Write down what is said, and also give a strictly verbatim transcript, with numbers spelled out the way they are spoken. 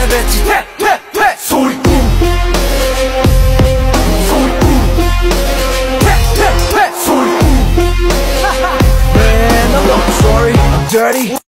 뱉지 퇴퇴퇴 소리 뿜 소리 뿜 퇴퇴퇴 소리 뿜 Man, I'm not sorry, I'm dirty